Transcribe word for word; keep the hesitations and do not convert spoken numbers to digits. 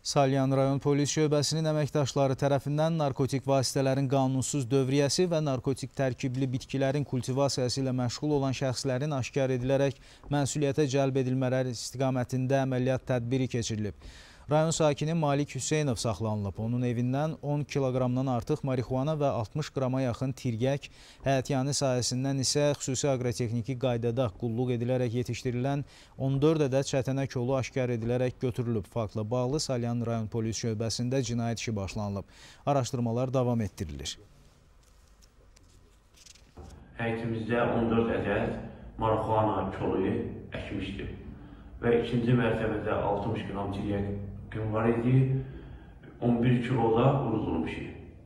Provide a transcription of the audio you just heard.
Salyan rayon polis şöbəsinin əməkdaşları tərəfindən narkotik vasitələrin qanunsuz dövriyyəsi və narkotik tərkibli bitkilərin kultivasiyası ilə məşğul olan şəxslərin aşkar edilərək məsuliyyətə cəlb edilmələri istiqamətində əməliyyat tədbiri keçirilib. Rayon sakini Malik Hüseynov saxlanılıb. Onun evindən on kiloqramdan artıq marihuana və altmış qrama yaxın tirgək, həyətyanı sahəsindən isə xüsusi aqrotexniki qaydada qulluq edilərək yetişdirilən on dörd ədəd çətənək yolu aşkar edilərək götürülüb. Faktla bağlı Salyan rayon polis şöbəsində cinayət işi başlanılıb. Araşdırmalar davam etdirilir. Həyətimizdə on dörd ədəd marihuana kolu əkmişdir və ikinci mərtəbədə altmış qram tirgək gün var idi, on bir kiloda qurudulmuş idi.